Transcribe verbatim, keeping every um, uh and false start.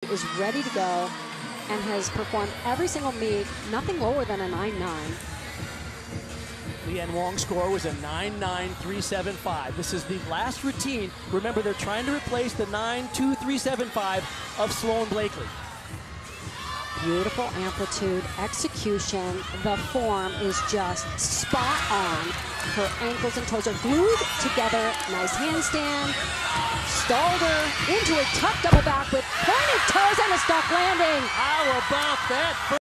is ready to go and has performed every single meet, nothing lower than a nine nine. Leanne Wong's score was a nine nine three seven five. This is the last routine. Remember, they're trying to replace the nine two three seven five of Sloan Blakely. Beautiful amplitude, execution. The form is just spot on. Her ankles and toes are glued together. Nice handstand. Stalled her into a tough double back with pointed toes and a stuck landing. How about that?